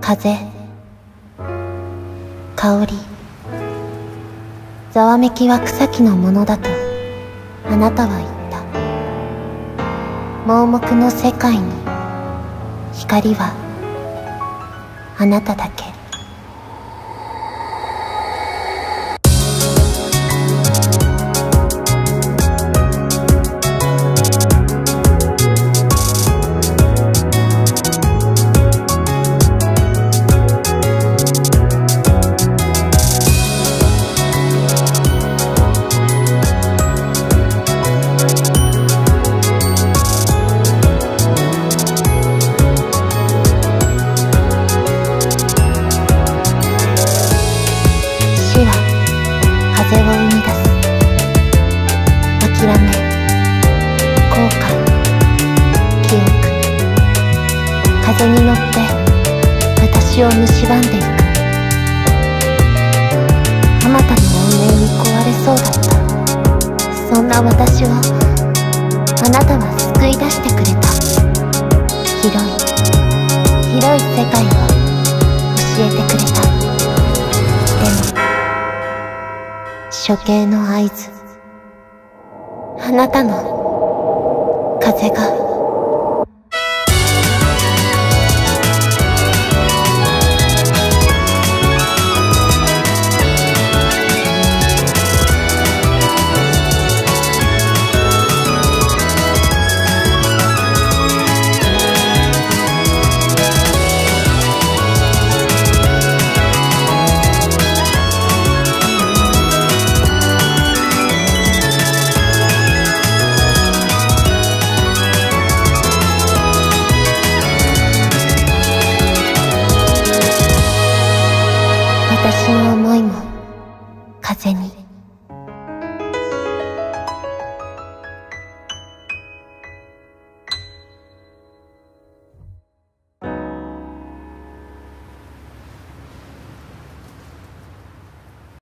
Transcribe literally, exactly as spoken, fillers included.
風、香り、ざわめきは草木のものだとあなたは言った。盲目の世界に光はあなただけ。風を生み出す。諦め、後悔、記憶、風に乗って私を蝕んでいく。あまたの怨念に壊れそうだった。そんな私をあなたは救い出してくれた。広い広い世界を教えてくれた。でも処刑の合図、あなたの風が私の想いも風に